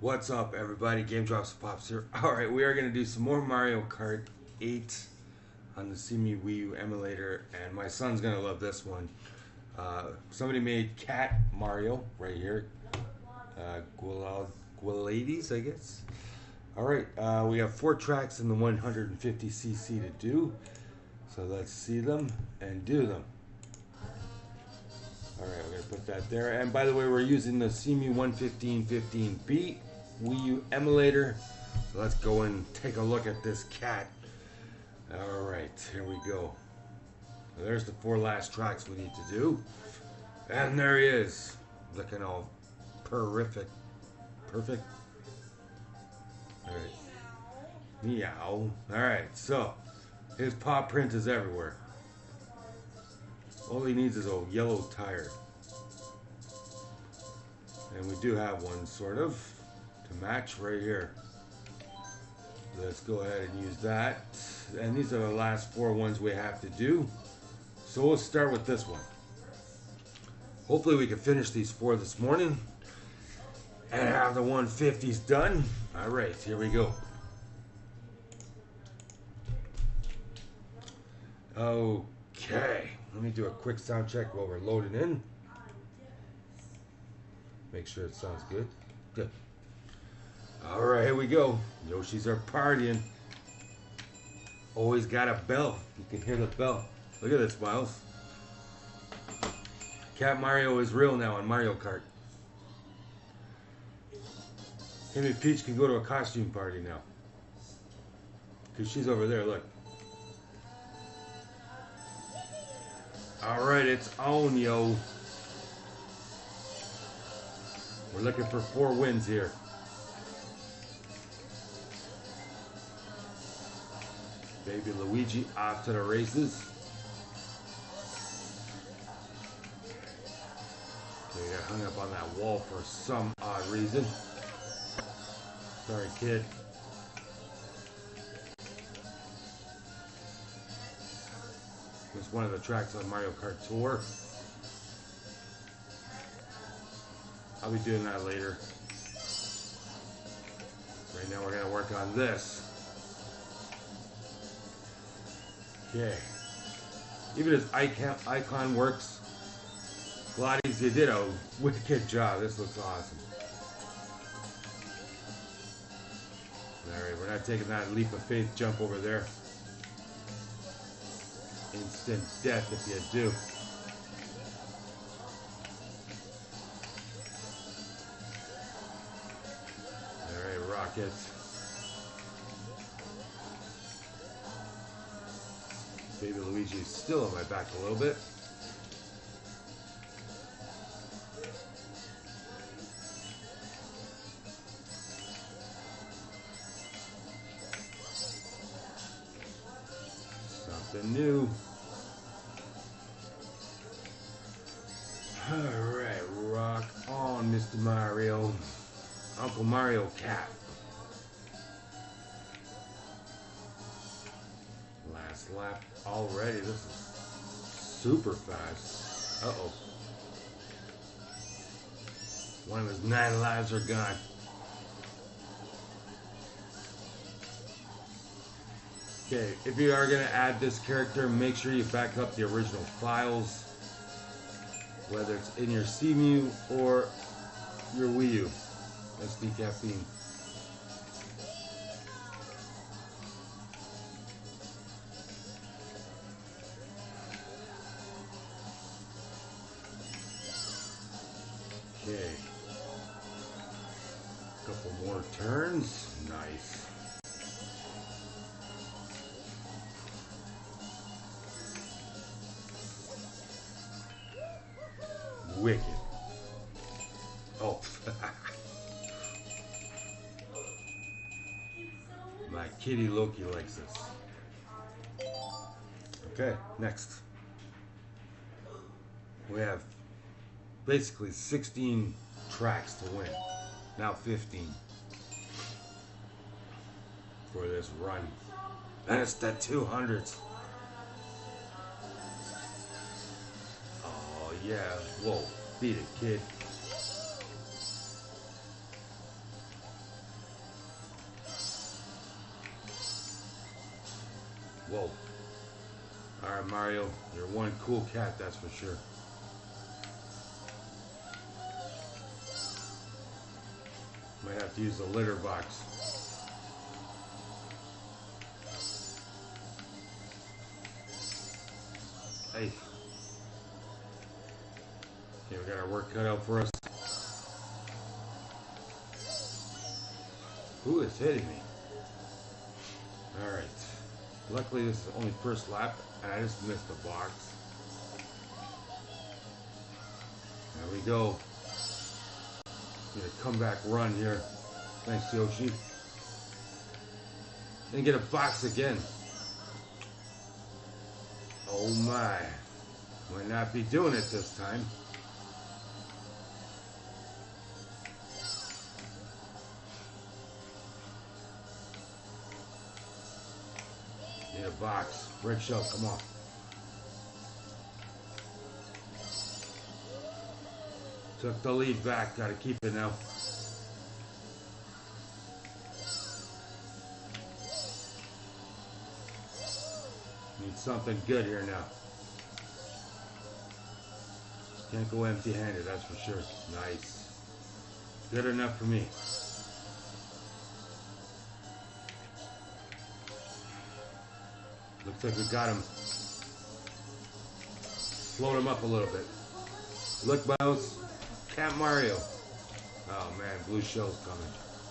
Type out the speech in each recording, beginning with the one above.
What's up, everybody? Game Drops Pops here. Alright, we are going to do some more Mario Kart 8 on the CMU Wii U emulator, and my son's going to love this one. Somebody made Cat Mario right here. Gualades, I guess. Alright, we have 4 tracks in the 150cc to do. So let's see them and do them. Alright, we're going to put that there. And by the way, we're using the CMU 11515B Wii U emulator. So let's go and take a look at this cat. Alright, here we go. So there's the 4 last tracks we need to do. And there he is. Looking all perfect. Perfect. Alright. Meow. Alright, so his paw print is everywhere. All he needs is a yellow tire. And we do have one, sort of, to match right here. Let's go ahead and use that. And these are the last 4 ones we have to do. So we'll start with this one. Hopefully we can finish these 4 this morning and have the 150s done. Alright, here we go. Okay. Let me do a quick sound check while we're loading in. Make sure it sounds good. Good. Alright, here we go. Yoshis are partying. Always got a bell. You can hear the bell. Look at this, Miles. Cat Mario is real now on Mario Kart. Him and Peach can go to a costume party now. Because she's over there, look. Alright, it's on, yo. We're looking for 4 wins here. Baby Luigi off to the races. Okay, got hung up on that wall for some odd reason. Sorry, kid. It's one of the tracks on Mario Kart Tour. I'll be doing that later. Right now we're going to work on this. Okay. Even as icon works, Gladies, you did a wicked job. This looks awesome. Alright, we're not taking that leap of faith jump over there. Instant death if you do. Alright, Rocket. Baby Luigi's still on my back a little bit. Something new. Alright, rock on, Mr. Mario. Uncle Mario Cat. Last lap already. This is super fast. Uh-oh. One of his 9 lives are gone. Okay, if you are going to add this character, make sure you back up the original files. Whether it's in your CMU or your Wii U. SD caffeine. Okay. Couple more turns. Nice. Wicked. Oh. My kitty Loki likes this. Okay, next. We have basically 16 tracks to win. Now 15 for this run. And it's the 200s. Yeah, whoa, beat it, kid. Mario. You're one cool cat, that's for sure. Might have to use the litter box. Hey. Okay, we got our work cut out for us. Who is hitting me? Alright. Luckily this is only first lap and I just missed the box. There we go. Get a comeback run here. Thanks, Yoshi. And get a box again. Oh my. Might not be doing it this time. Need a box. Red shell, come on. Took the lead back. Gotta keep it now. Need something good here now. Can't go empty-handed, that's for sure. Nice. Good enough for me. Looks like we got him. Slowed him up a little bit. Look, Mouse. Cat Mario. Oh man, blue shell's coming.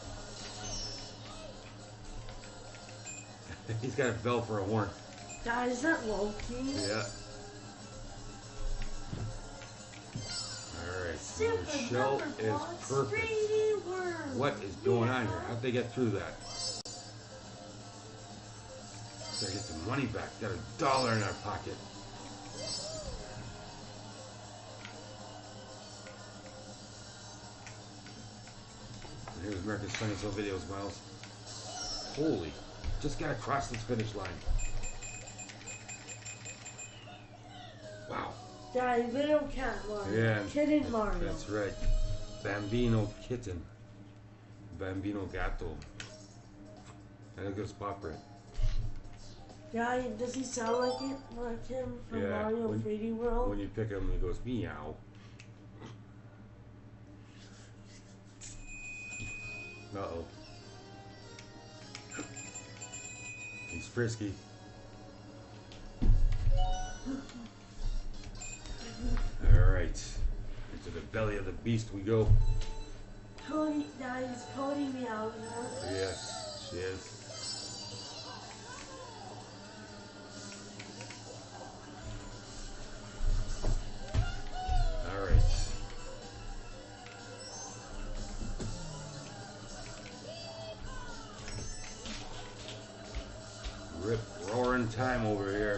He's got a bell for a horn. Guys, is that Loki? Yeah. Alright, so the shell is perfect. What is going on here? How'd they get through that? Gotta get some money back. Got $1 in our pocket. Here's America's Funniest Home Videos, Miles. Holy. Just gotta cross this finish line. Wow. Daddy, little cat Mario. Yeah. Kitten Mario. That's right. Bambino Kitten. Bambino Gatto. And it goes pop right. Daddy, does he sound like him from Mario 3D World? When you pick him, he goes meow. Uh-oh. He's frisky. Alright. Into the belly of the beast we go. Cody, Daddy's Cody meow. Yes, she is. Alright. Rip roaring time over here.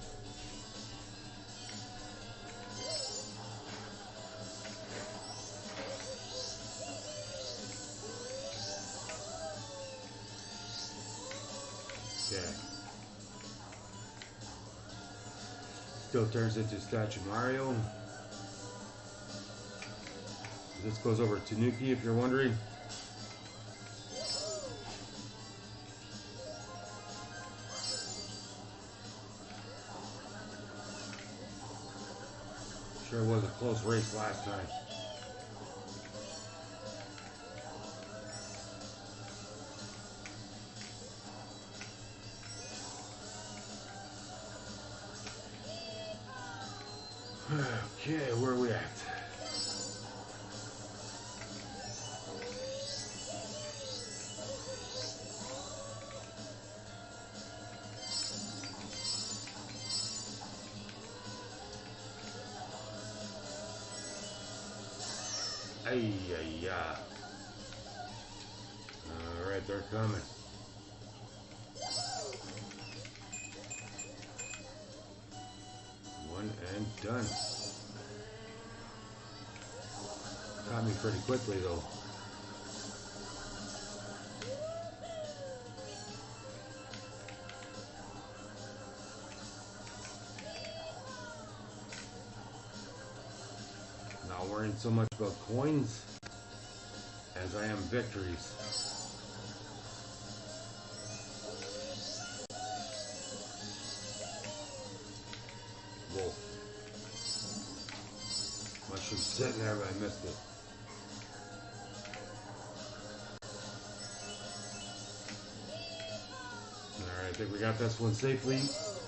Okay. Still turns into Statue Mario. This goes over to Nuki if you're wondering. Sure was a close race last time. Okay, where are we at? Ay, ay, ay. All right, they're coming. One and done. Got me pretty quickly though. Not worrying so much about coins as I am victories. Whoa. Mushroom sitting there, but I missed it. Alright, I think we got this one safely.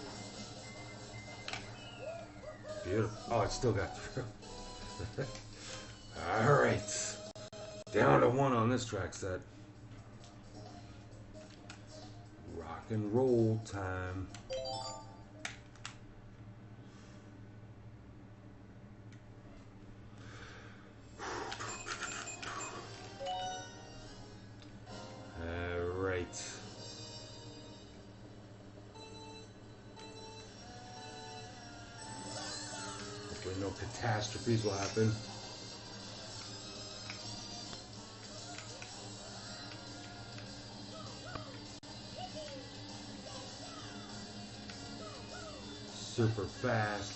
Beautiful. Oh, it still got through. Alright. Down to 1 on this track set. Rock and roll time. Alright. Hopefully no catastrophes will happen. Super fast.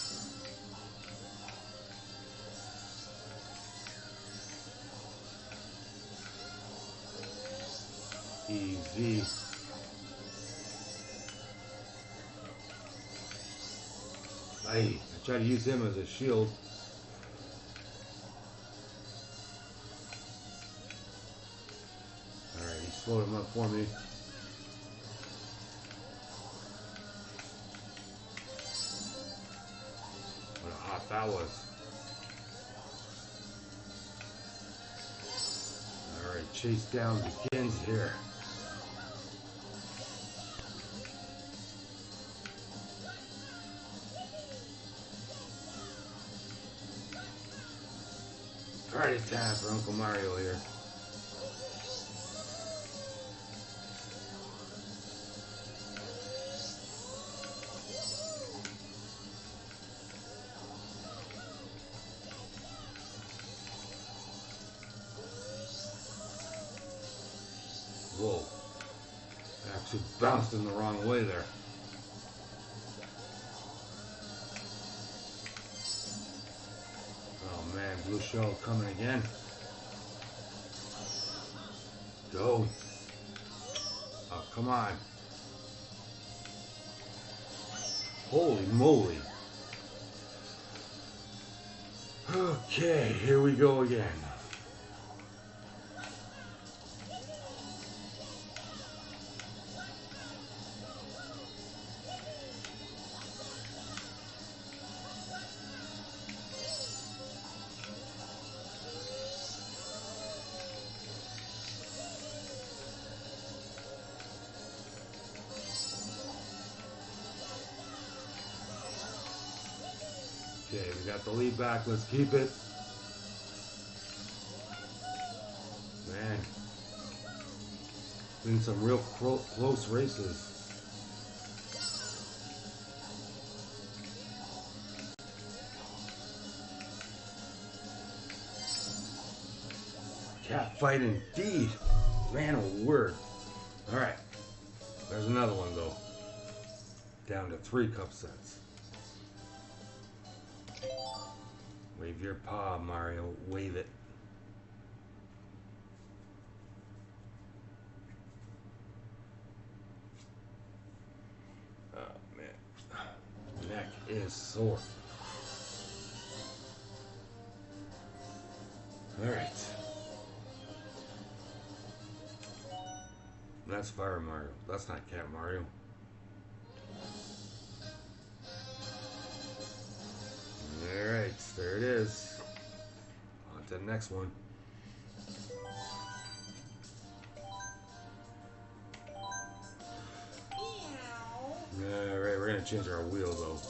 Easy. I try to use him as a shield. Alright, he slowed him up for me. What a hot that was. Alright, chase down begins here. Party time for Uncle Mario here. Whoa. I actually bounced in the wrong way there. Oh man, blue shell coming again. Go. Oh, come on. Holy moly. Okay, here we go again. Okay, we got the lead back. Let's keep it. Man, been some real close races. Cat fight indeed. Man, a word. All right, there's another one though. Down to 3 cup sets. Wave your paw, Mario. Wave it. Oh, man. Neck is sore. Alright. That's Fire Mario. That's not Cat Mario. Alright, there it is. On to the next one. Alright, we're gonna change our wheel though.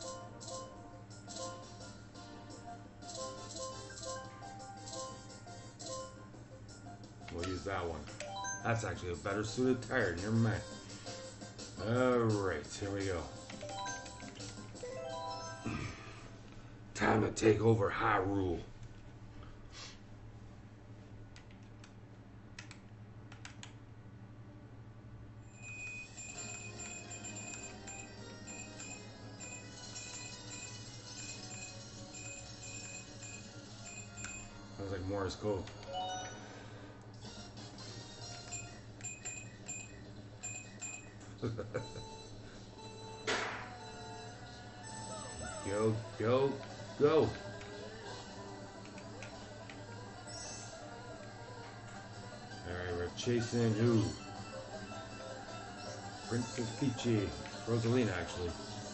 We'll use that one. That's actually a better suited tire, never mind. Alright, here we go. Time to take over Hyrule. Sounds like Morse code. Go, go, go. Alright, we're chasing who? Princess Peachy. Rosalina, actually.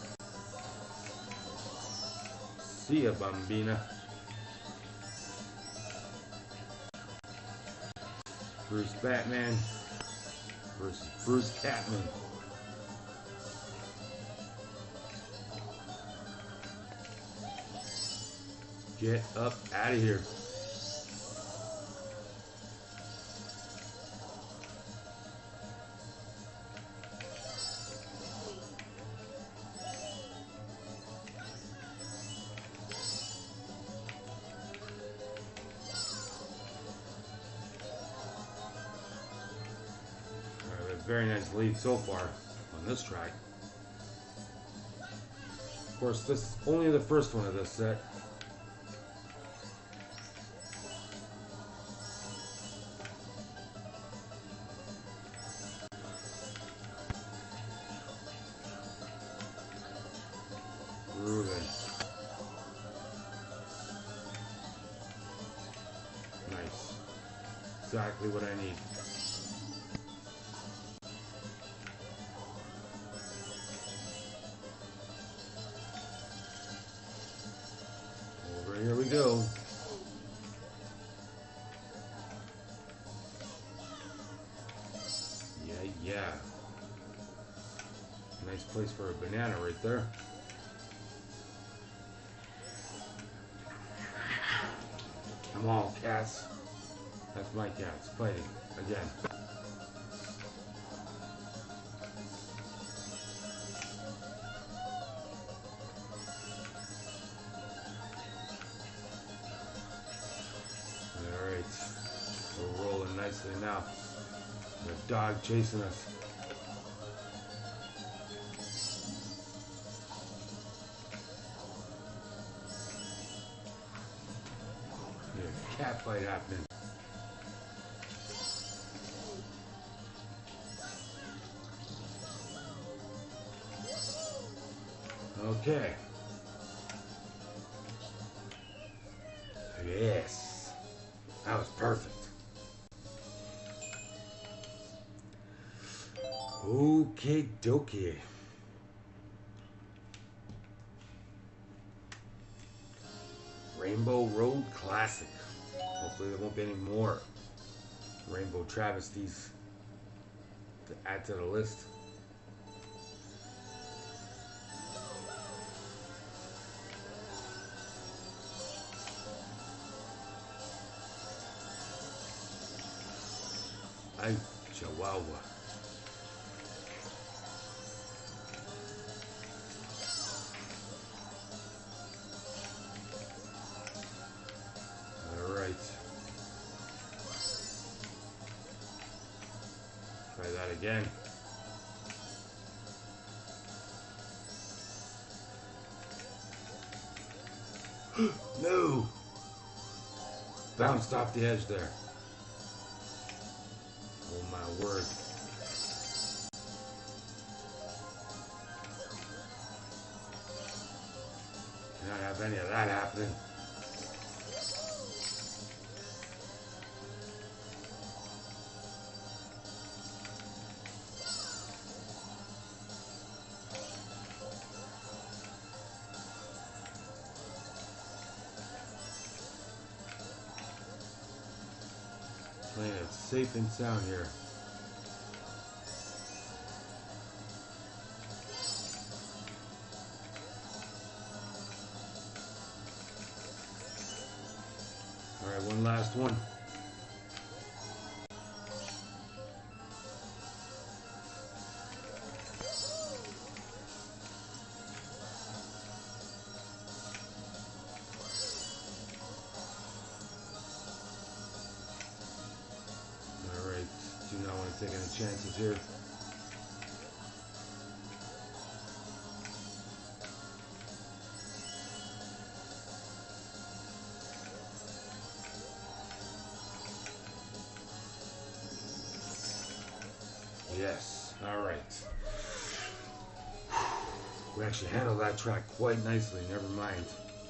See ya, Bambina. Bruce Batman versus Bruce Catman. Get up out of here. Very nice lead so far on this track. Of course, this is only the first one of this set. Grooving. Nice. Exactly what I need. Here we go. Yeah. Nice place for a banana right there. Come on, cats. That's my cats fighting again. We're rolling nicely now. The dog chasing us. There's a cat fight happening. Okay. Yes. That was perfect. Okie dokie. Rainbow Road Classic. Hopefully there won't be any more Rainbow Travesties to add to the list. Ay, Chihuahua. Try that again. No! Bounced off the edge there. Oh my word. Cannot have any of that happening. Playing it safe and sound here. All right, one last one. Do not want to take any chances here. Yes, all right. We actually handled that track quite nicely, never mind.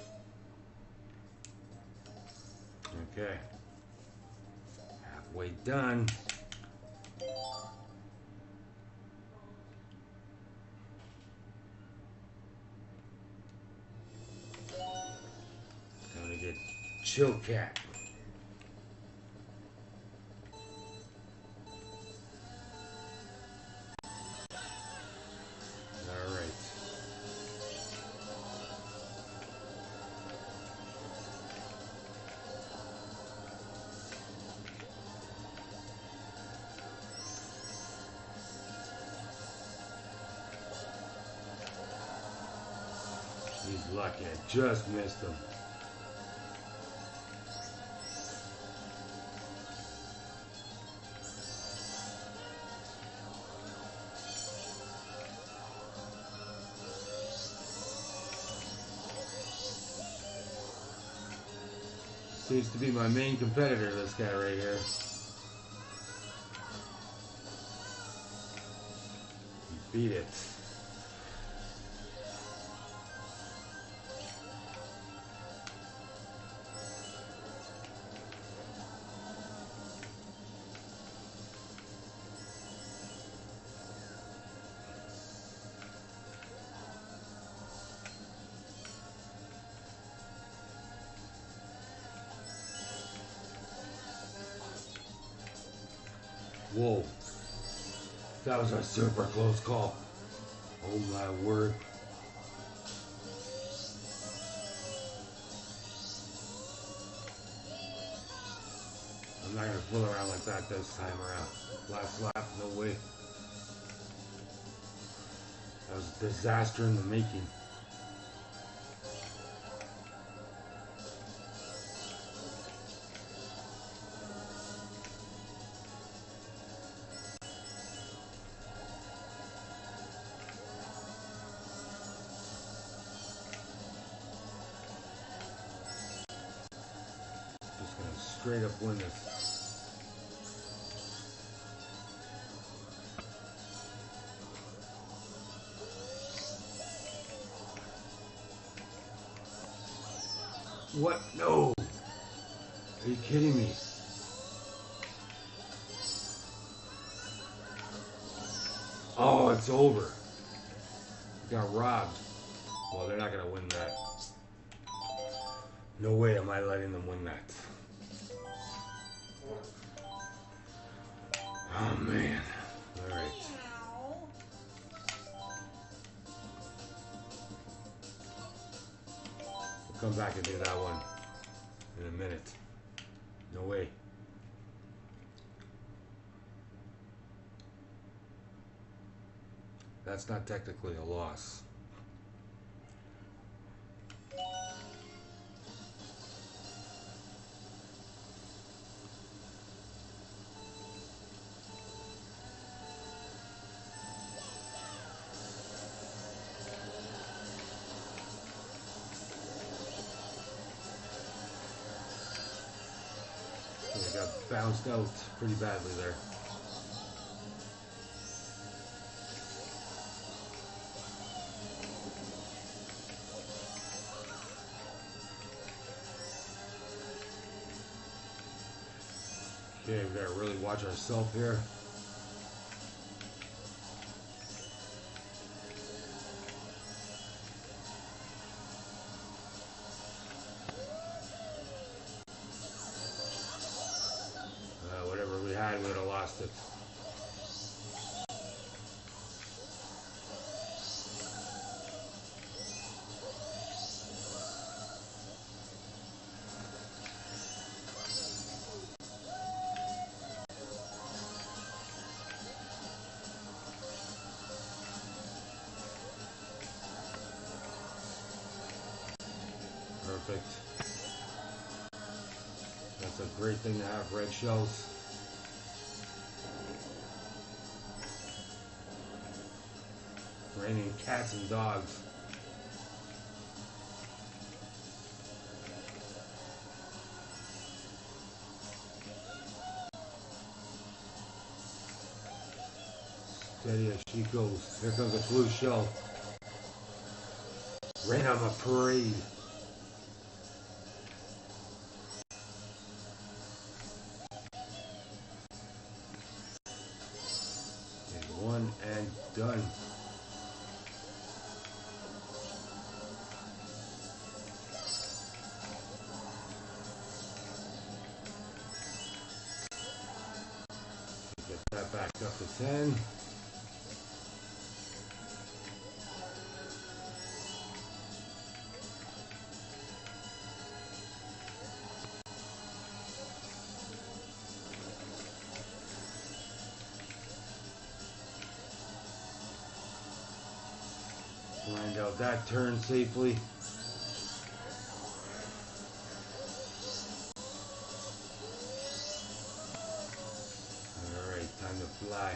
Okay. Halfway done. Time to get Chill Cat. He's lucky. I just missed him. Seems to be my main competitor, this guy right here. He beat it. Whoa, that was a super close call. Oh my word. I'm not gonna fool around like that this time around. Last lap, no way. That was a disaster in the making. Straight up win this. What? No. Are you kidding me? Oh, it's over. Got robbed. Well, they're not going to win that. No way am I letting them win that. Oh man. All right. We'll come back and do that one in a minute. No way. That's not technically a loss. They got bounced out pretty badly there. Okay, we gotta really watch ourselves here. Whatever we had, we would have lost it. Perfect. That's a great thing to have, red shells. Raining cats and dogs. Steady as she goes. Here comes a blue shell. Rain on a parade. And one and done. Get that back up to 10. Find out that turn safely. Alright, time to fly.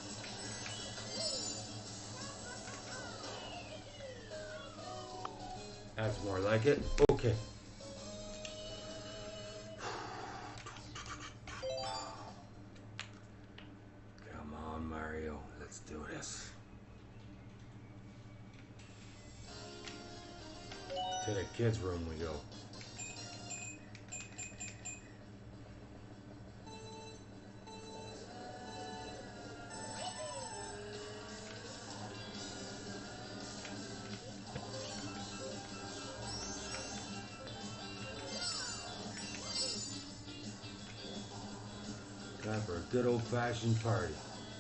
That's more like it. Okay. Come on, Mario. Let's do this. To the kids' room we go. Time for a good old-fashioned party.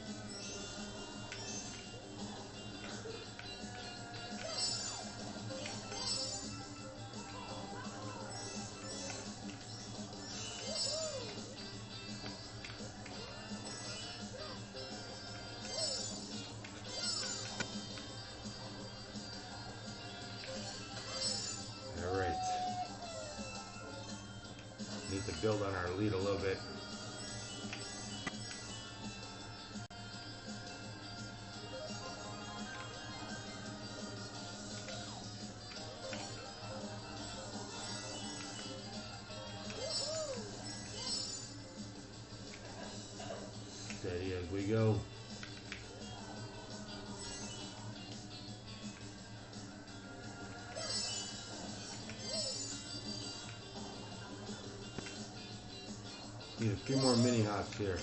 Alright. Need to build on our lead a little bit. Steady as we go. Need a few more mini hops here.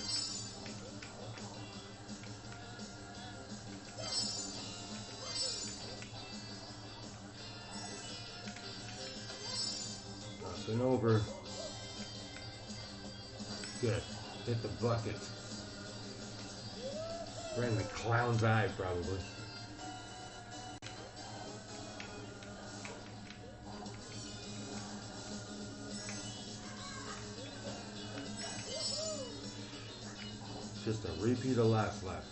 Nothing over. Good. Hit the bucket. Right in the clown's eye, probably. Just a repeat of last lap.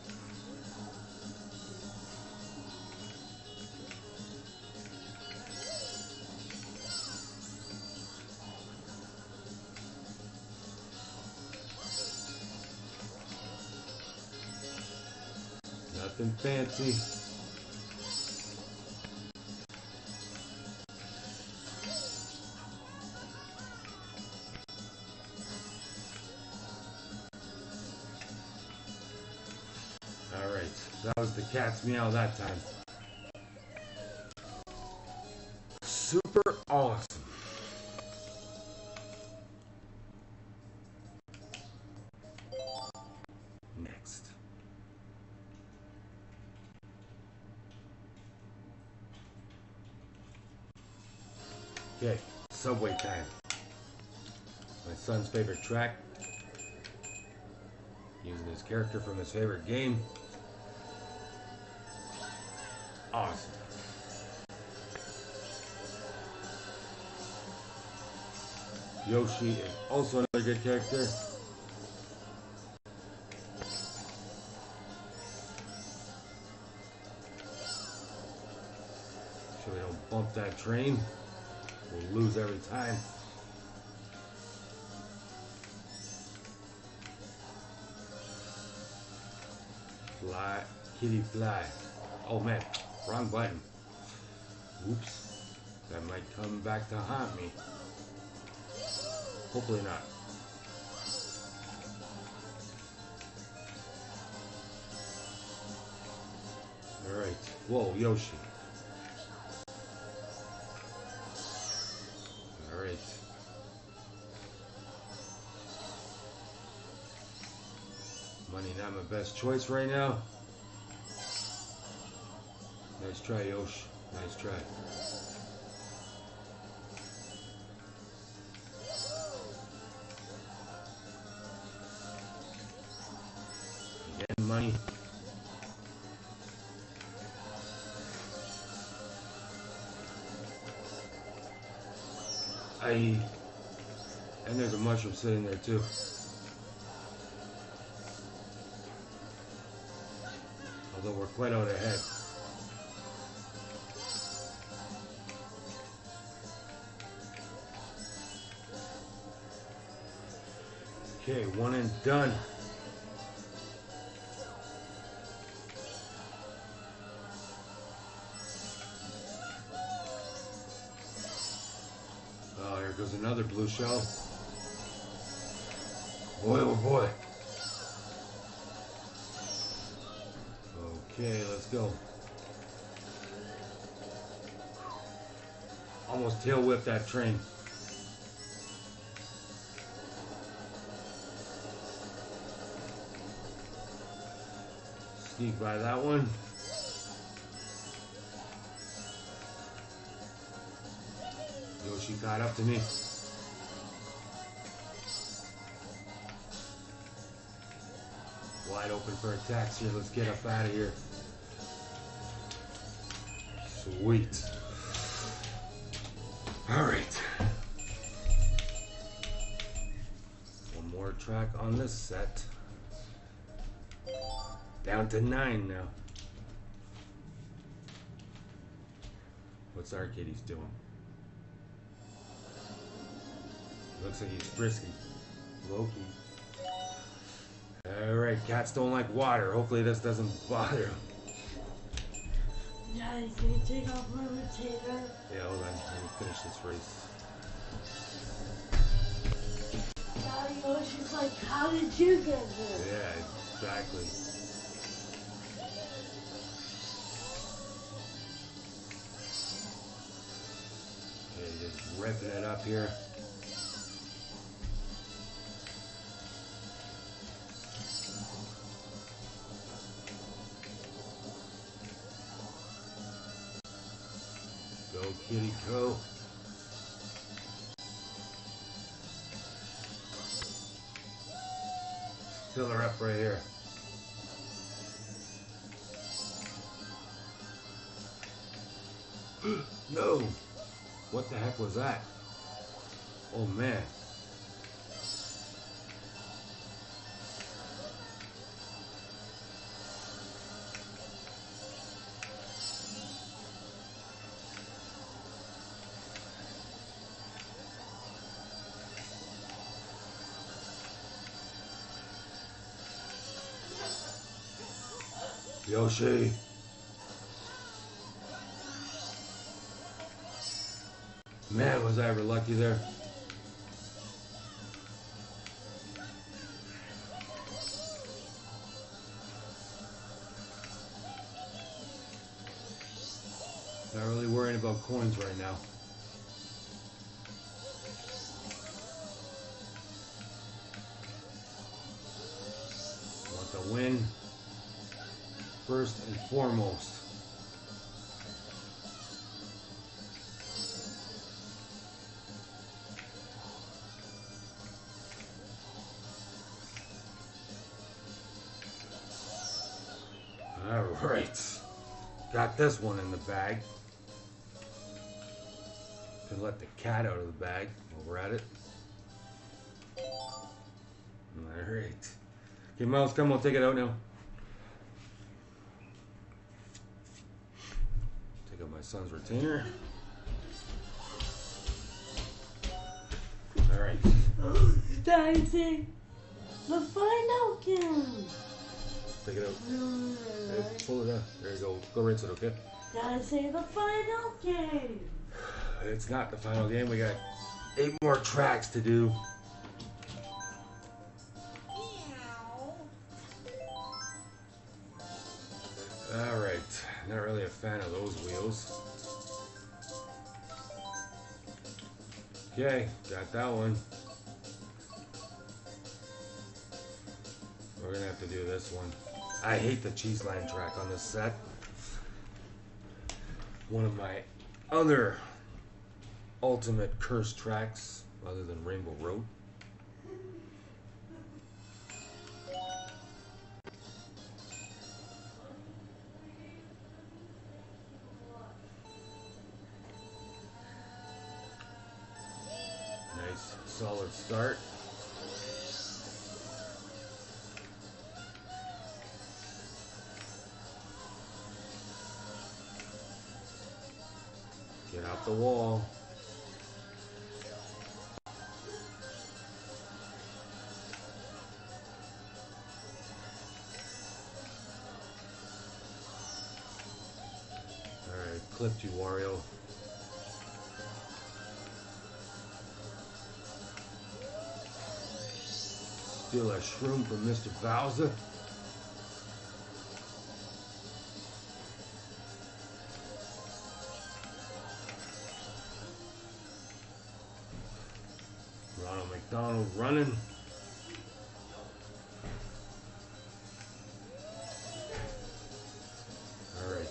Nothing fancy. Alright, that was the cat's meow that time. Super awesome. Next. Okay, subway time. My son's favorite track. Using his character from his favorite game. Awesome. Yoshi is also another good character. So we don't bump that train. We'll lose every time. Fly, kitty fly. Oh man, wrong button. Oops. That might come back to haunt me. Hopefully not. Alright. Whoa, Yoshi. Money not my best choice right now. Nice try, Yosh. Nice try. Getting money. And there's a mushroom sitting there too. Although we're quite out ahead. Okay, one and done. Oh, here goes another blue shell. Boy, oh boy. Okay, let's go. Almost tail whipped that train. Sneak by that one. Yoshi caught up to me. Wide open for attacks here. Let's get up out of here. Sweet. All right. One more track on this set. Down to 9 now. What's Arcades doing? Looks like he's frisky. Low-key. Alright, cats don't like water. Hopefully this doesn't bother him. Yeah, he's gonna take off my retainer. Yeah, hold on. Let me finish this race. Daddy Yoshi's like, how did you get this? Yeah, exactly. Okay, just ripping it up here. Go, kitty, go. Fill her up right here. No! What the heck was that? Oh man. Yoshi. Man, was I ever lucky there. Not really worrying about coins right now. Want to win first and foremost. All right, got this one in the bag. Can let the cat out of the bag while we're at it. All right. Okay, Miles, come on, take it out now. Take out my son's retainer. All right. Daisy, the final game. Take it out. Hey, pull it out. There you go. Go rinse it, okay? Gotta say the final game. It's not the final game. We got 8 more tracks to do. Alright. Not really a fan of those wheels. Okay. Got that one. we're gonna have to do this one. I hate the Cheeseland track on this set. One of my other ultimate curse tracks, other than Rainbow Road. Nice, solid start. Get out the wall. Alright, clipped you, Wario. Steal a shroom from Mr. Bowser. Ronald McDonald running. Alright.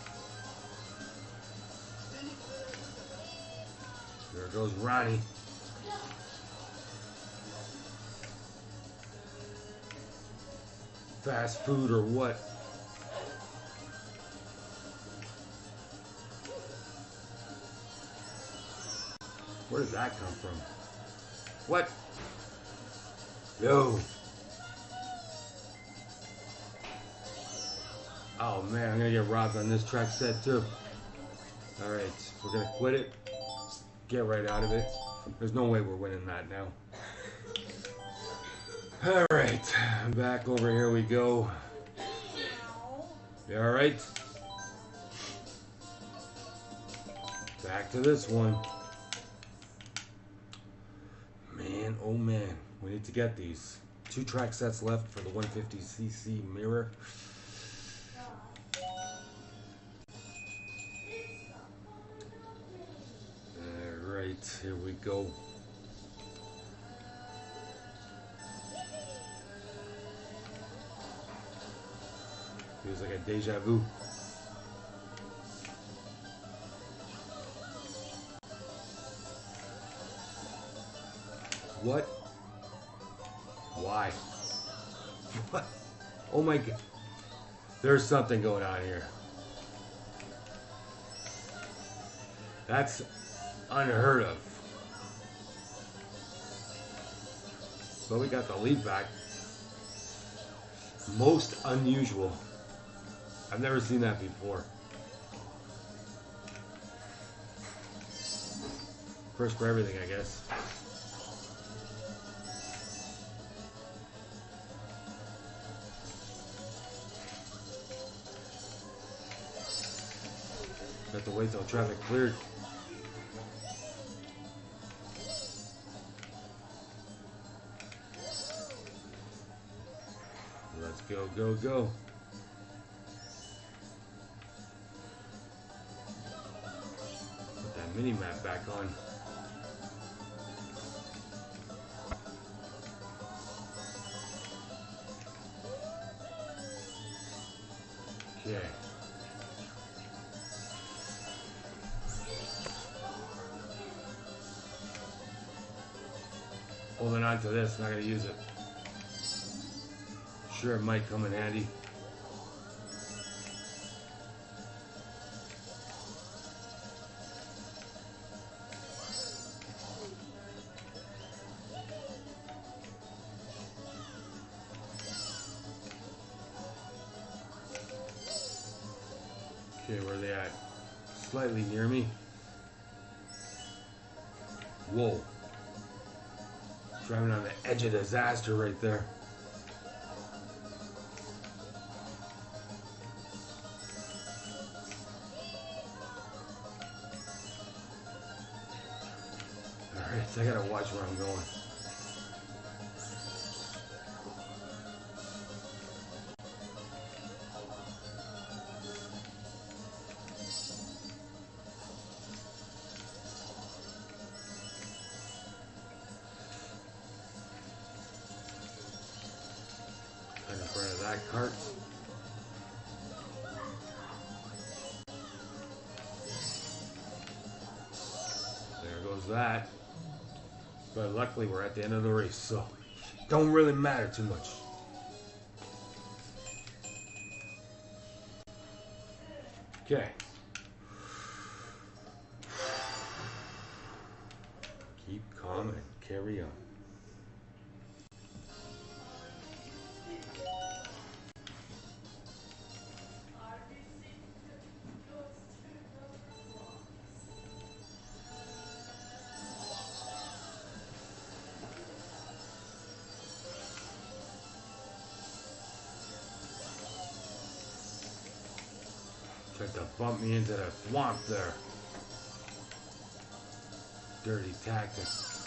There goes Ronnie. Fast food or what? Where did that come from? What? Yo. Oh man, I'm gonna get robbed on this track set too. Alright, we're gonna quit it. Get right out of it. There's no way we're winning that now. Alright, back over here we go. You alright? Back to this one. Man, oh man, we need to get these. 2 track sets left for the 150cc mirror. Alright, here we go. Feels like a deja vu. What? Why? What? Oh my god. There's something going on here. That's unheard of. But we got the lead back. Most unusual. I've never seen that before. First for everything, I guess. Have to wait till traffic cleared. Let's go, go, go. Put that mini map back on. Okay. Holding on to this, not gonna use it. Sure, it might come in handy. Okay, where are they at? Slightly near me. Whoa. Driving on the edge of disaster right there. Alright, I gotta watch where I'm going. black carts. There goes that. But luckily we're at the end of the race, so don't really matter too much. Okay. Keep calm and carry on. Tried to bump me into the swamp there. Dirty tactic.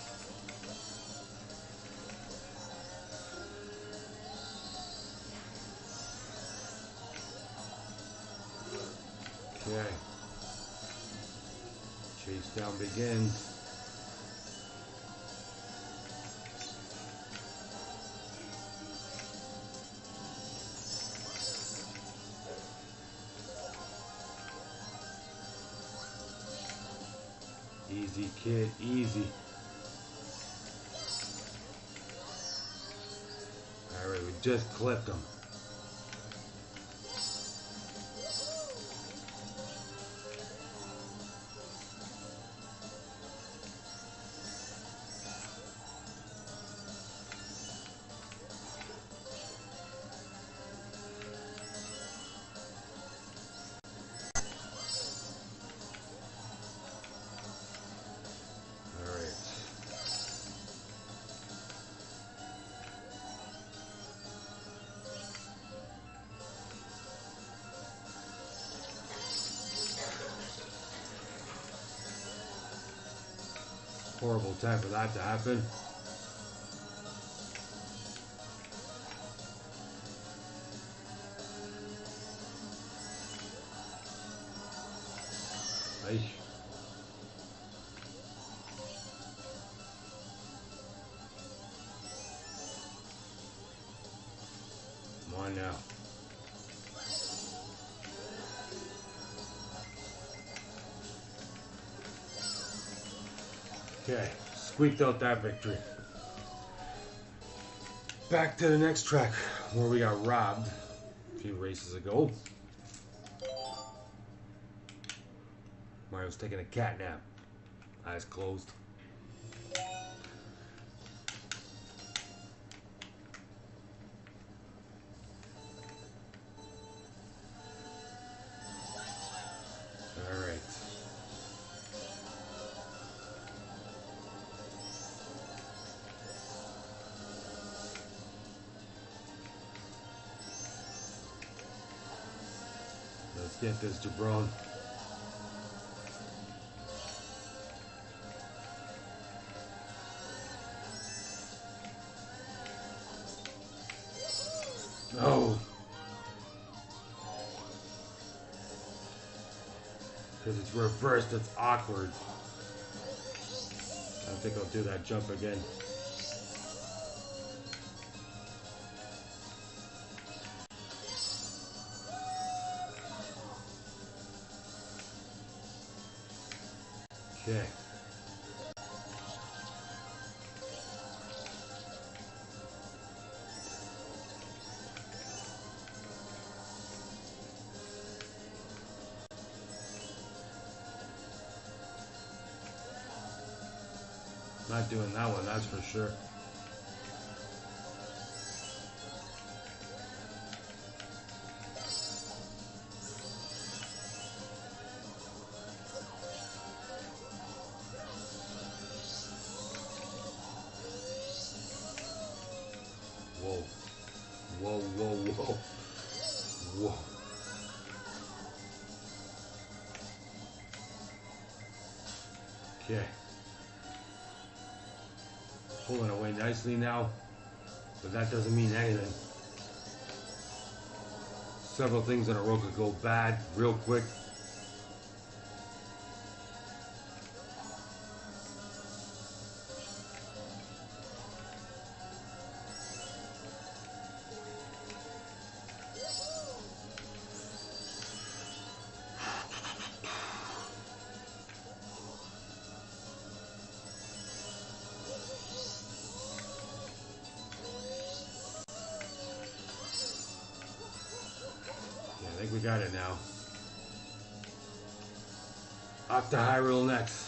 Okay. Chase down begins. Easy, kid, easy. Alright, we just clipped him. Horrible time for that to happen. Hey. Come on now. Okay, squeaked out that victory. Back to the next track where we got robbed a few races ago. Mario's taking a cat nap. Eyes closed. Alright. Let's get this jabron. No. Because it's reversed, it's awkward. I think I'll do that jump again. Okay. Not doing that one, that's for sure. Whoa. Whoa, whoa, whoa. Whoa. Okay. Pulling away nicely now, but that doesn't mean anything. Several things in a row could go bad real quick. we got it now. Off to Hyrule next.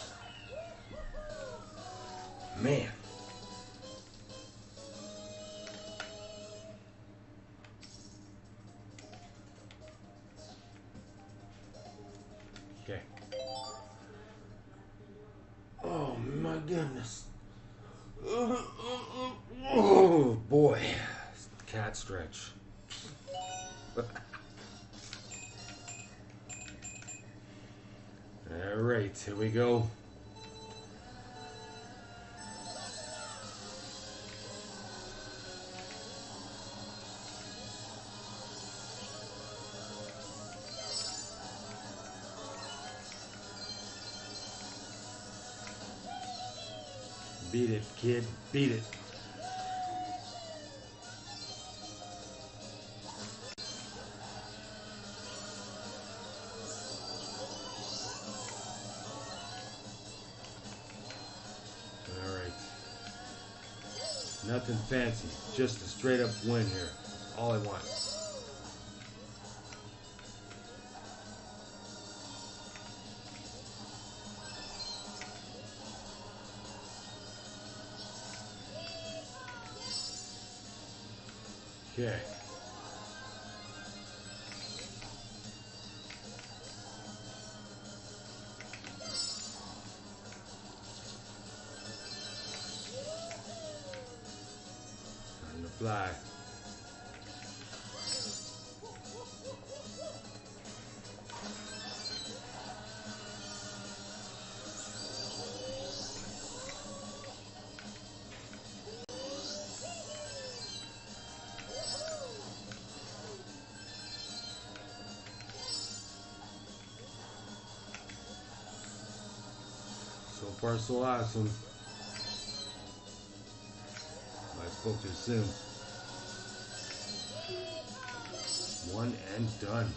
Man. Okay. Oh my goodness. Oh boy. Cat stretch. All right, here we go. Beat it, kid. Beat it. All right. Nothing fancy. Just a straight up win here. All I want. Okay. Time to fly. So far, so awesome. I spoke too soon. One and done.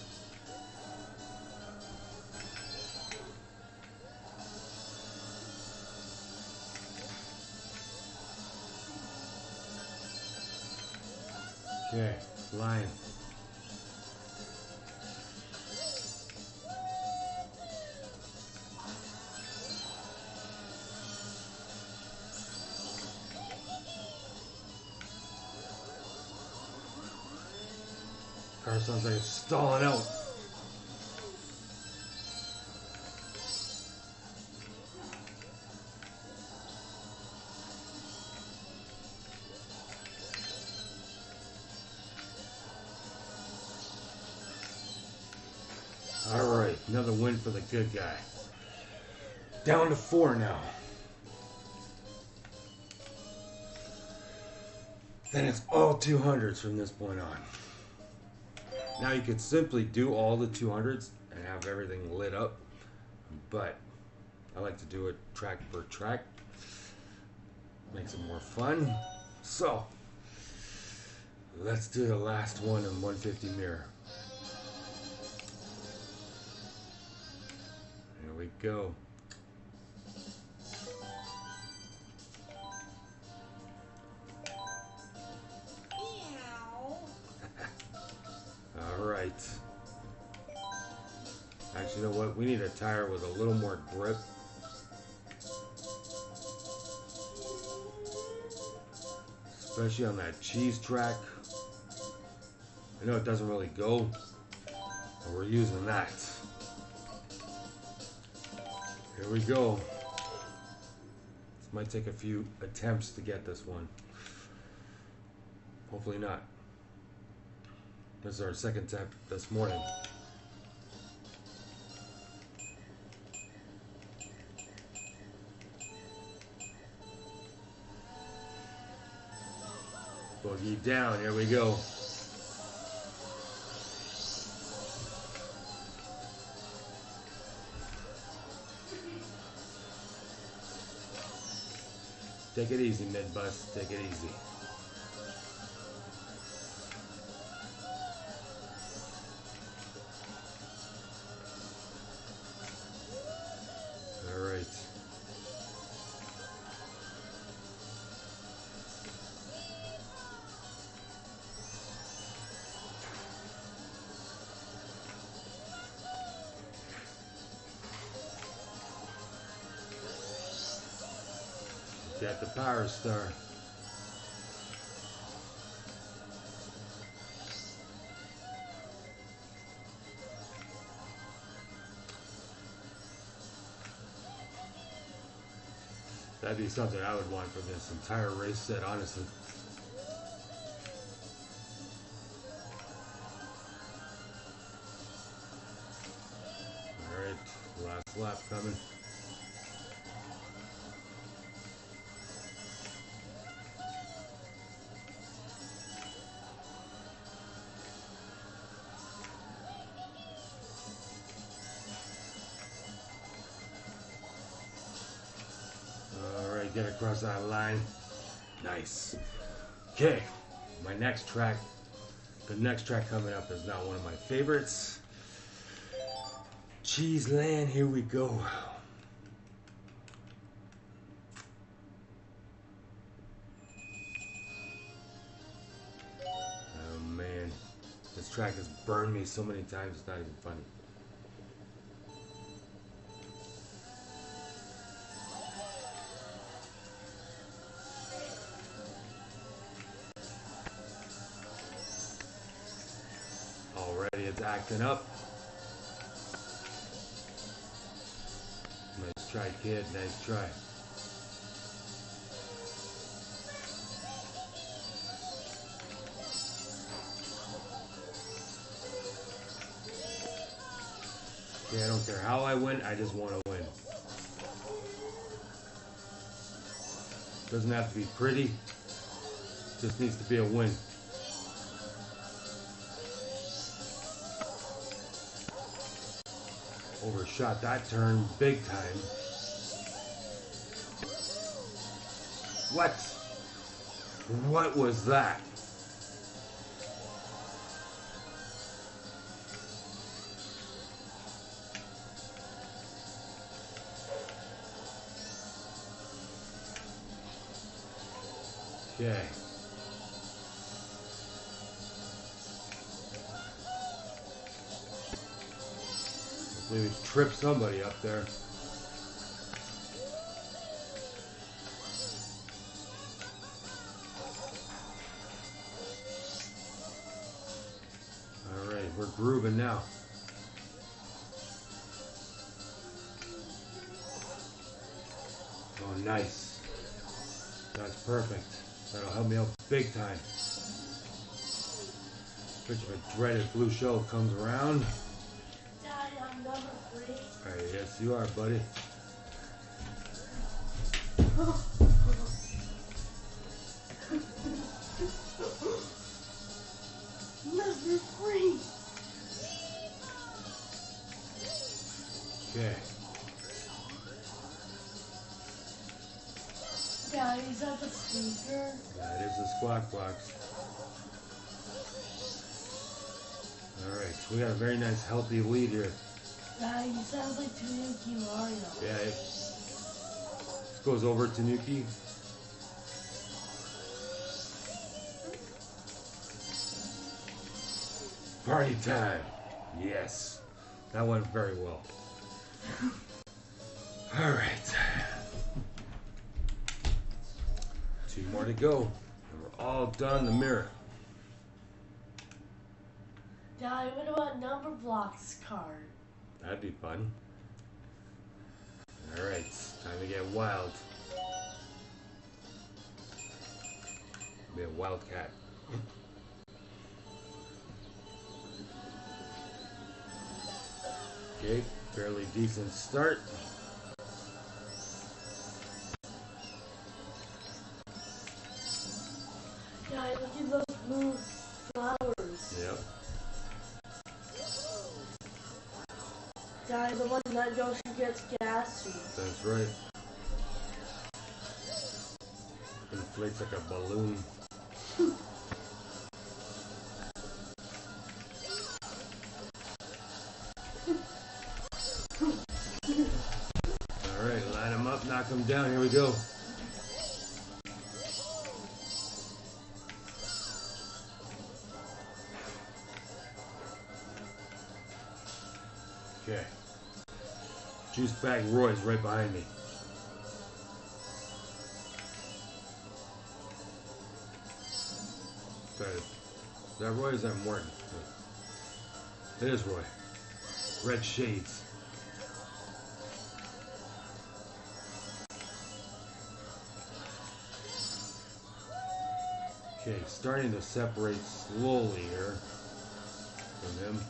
Okay, flying. Car sounds like it's stalling out. All right, another win for the good guy. Down to 4 now. Then it's all 200s from this point on. Now you could simply do all the 200s and have everything lit up, but I like to do it track per track. Makes it more fun. So, let's do the last one in 150 mirror. Here we go. All right. Actually, you know what? We need a tire with a little more grip. Especially on that cheese track. I know it doesn't really go, but we're using that. Here we go. This might take a few attempts to get this one. Hopefully not. This is our second attempt this morning. Boogie down, here we go. Take it easy, mid-bus, take it easy. All right. Jet the Power Star. That'd be something I would want from this entire race set, honestly. Alright, last lap coming. Get across that line. Nice. Okay, my next track, the next track coming up is not one of my favorites. Cheese Land, here we go. Oh man, this track has burned me so many times, it's not even funny. It's acting up. Nice try, kid. Nice try. Okay, I don't care how I win. I just want to win. Doesn't have to be pretty. Just needs to be a win. Overshot that turn big time. What? What was that? Okay. Maybe trip somebody up there. All right, we're grooving now. Oh, nice. That's perfect. That'll help me out big time. Especially if a dreaded blue shell comes around. Alright, yes you are, buddy. Number 3. Okay. Daddy, is that the speaker? That is the squawk box. Alright, so we got a very nice healthy lead here. Daddy, he sounds like Tanuki Mario. Yeah, this goes over to Tanuki. Party time. Yes. That went very well. Alright. 2 more to go. And we're all done the mirror. Daddy, what about number blocks card? That'd be fun. Alright, time to get wild. Be a wildcat. Okay, fairly decent start. Daddy, look at those blue flowers. Yep. Daddy, the one that Yoshi gets gassy. That's right. Inflates like a balloon. Alright, line them up, knock them down. Here we go. Okay. Juice Bag Roy's right behind me. that? Is that Roy or is that Morton? It is Roy. Red shades. Okay, starting to separate slowly here from him.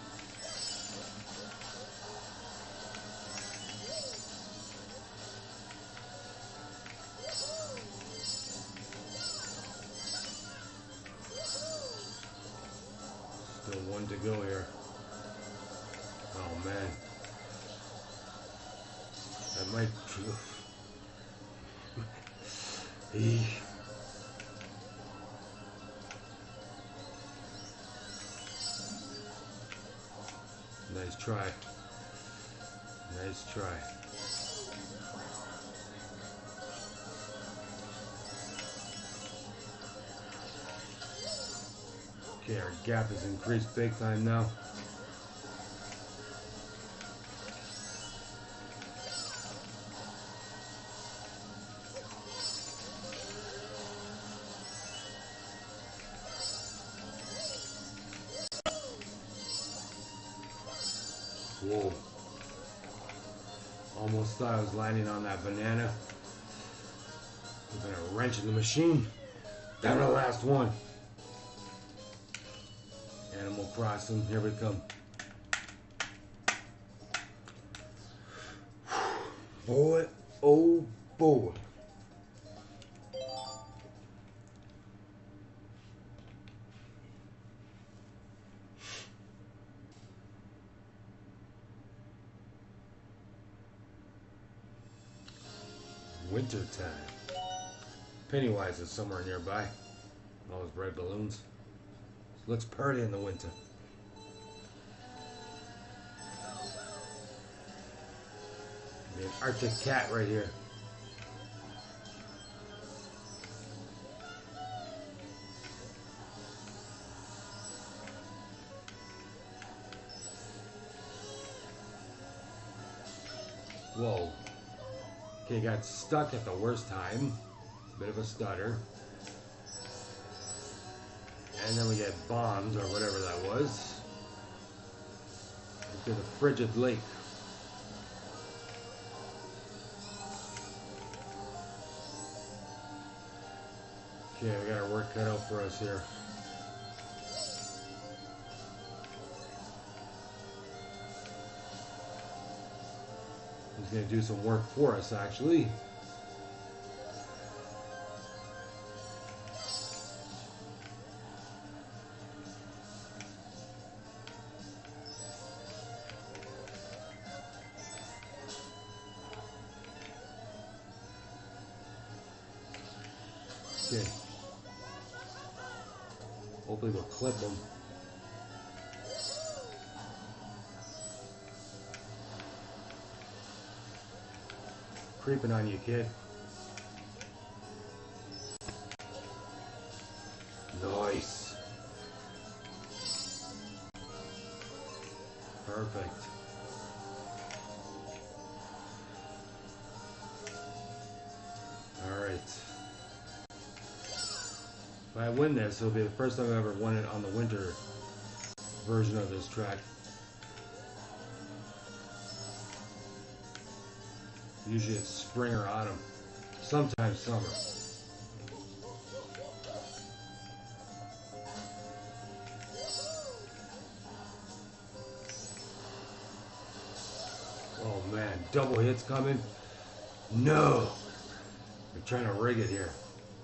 Still one to go here. Oh man. That might... Nice try. Nice try. Okay, our gap has increased big time now. Whoa. Almost thought I was landing on that banana. We're gonna wrench in the machine. Down to the last one. Animal Crossing, here we come. Boy, oh boy. Winter time. Pennywise is somewhere nearby. All those red balloons. So let's party in the winter. Be an Arctic cat right here. Whoa. Okay, got stuck at the worst time. Bit of a stutter. And then we get bombed, or whatever that was. Into the frigid lake. Okay, we got our work cut out for us here. He's going to do some work for us, actually. Okay. Hopefully we'll clip them. Creeping on you, kid. Nice. Perfect. All right. If I win this, it'll be the first time I've ever won it on the winter version of this track. Usually it's spring or autumn, sometimes summer. Oh man, double hits coming. No! They're trying to rig it here.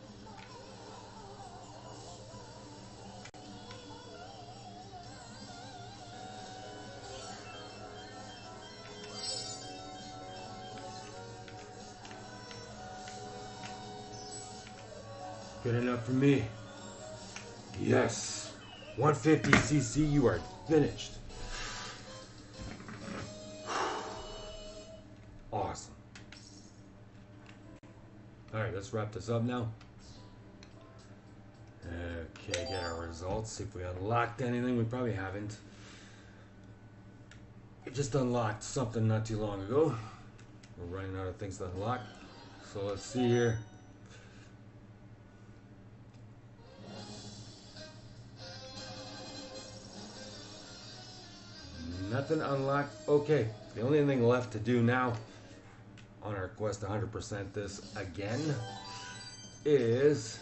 Good enough for me. Yes. 150cc, you are finished. Awesome. Alright, let's wrap this up now. Okay, get our results. See if we unlocked anything. We probably haven't. We just unlocked something not too long ago. We're running out of things to unlock. So let's see here. Nothing unlocked. Okay, the only thing left to do now on our quest to 100% this again is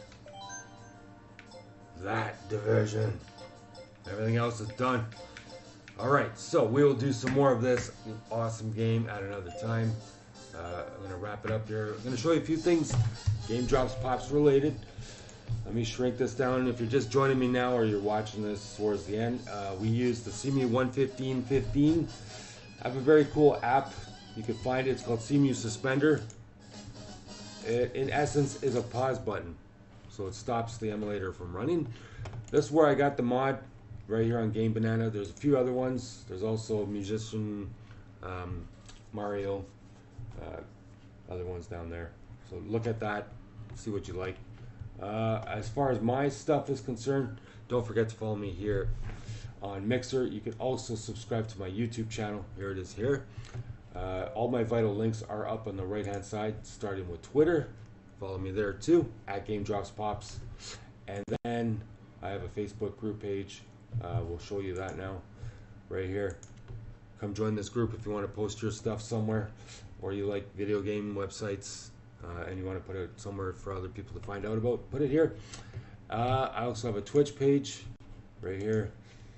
that division. Everything else is done. Alright, so we will do some more of this awesome game at another time. I'm going to wrap it up here. I'm going to show you a few things Game Drops Pops related. Let me shrink this down. If you're just joining me now or you're watching this towards the end, we use the CMU 11515. I have a very cool app. You can find it. It's called CMU Suspender. It, in essence, is a pause button. So it stops the emulator from running. This is where I got the mod, right here on Game Banana. There's a few other ones. There's also Musician, Mario, other ones down there. So look at that, see what you like. As far as my stuff is concerned, don't forget to follow me here on Mixer. You can also subscribe to my YouTube channel. Here it is here. All my vital links are up on the right hand side, starting with Twitter. Follow me there too, at Game Drops Pops. And then I have a Facebook group page. We'll show you that now, right here. Come join this group if you want to post your stuff somewhere, or you like video game websites and you want to put it somewhere for other people to find out about. Put it here. I also have a Twitch page, right here.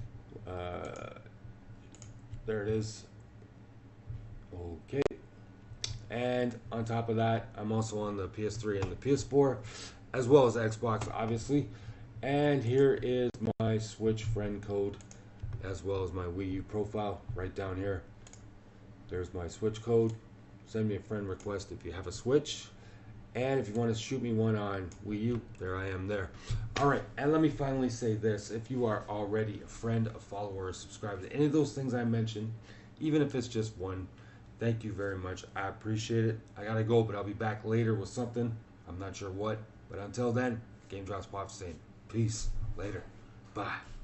There it is. Okay. And on top of that, I'm also on the PS3 and the PS4, as well as Xbox, obviously. And here is my Switch friend code, as well as my Wii U profile, right down here. There's my Switch code. Send me a friend request if you have a Switch. And if you want to shoot me one on Wii U, there I am there. Alright, and let me finally say this. If you are already a friend, a follower, or subscriber to any of those things I mentioned, even if it's just one, thank you very much. I appreciate it. I gotta go, but I'll be back later with something. I'm not sure what. But until then, Game Drops Pops saying peace. Later. Bye.